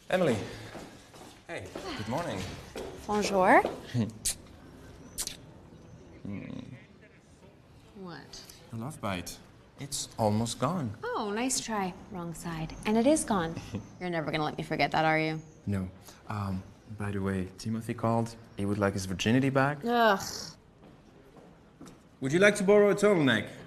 Emily. Hey, good morning. Bonjour. What? The love bite. It's almost gone. Oh, nice try. Wrong side. And it is gone. You're never gonna let me forget that, are you? No. By the way, Timothy called. He would like his virginity back. Ugh. Would you like to borrow a turtleneck?